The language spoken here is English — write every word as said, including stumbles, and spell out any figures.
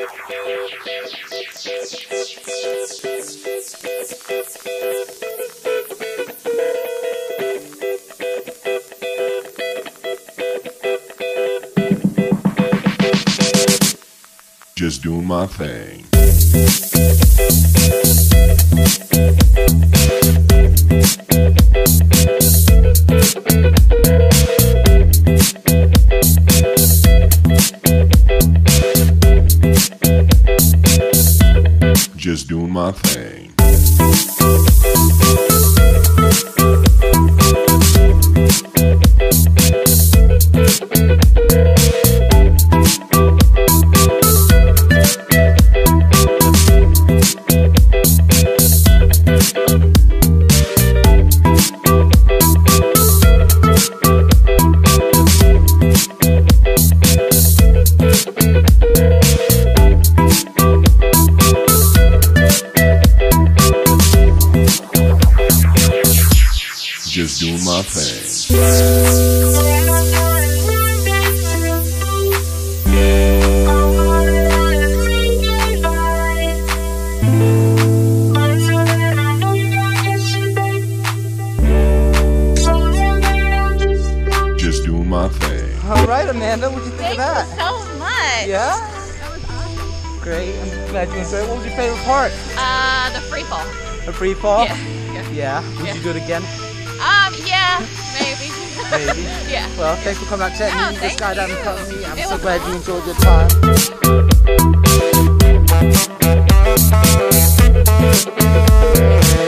Just doing my thing. Just doing my thing. Just doing my thing. Just doing my thing. All right, Amanda, what did you think Thank of that? you so much. Yeah? That was awesome. Great. I'm glad you enjoyed it. What was your favorite part? Uh, the free fall. The free fall? Yeah. Yeah. Yeah. Would Yeah. you do it again? Um, yeah, maybe. Maybe. Yeah. Well, thanks for coming out to Chattanooga, No, thank Skydiving you. Company. I'm It so was glad you awesome. enjoyed your time.